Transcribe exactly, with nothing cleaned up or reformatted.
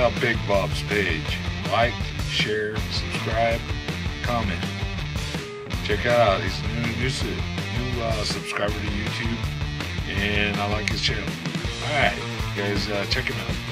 out Big Bob's page. Like, share, subscribe, comment. Check it out. He's a new, new, new uh, subscriber to YouTube, and I like his channel. Alright, guys, uh, check him out.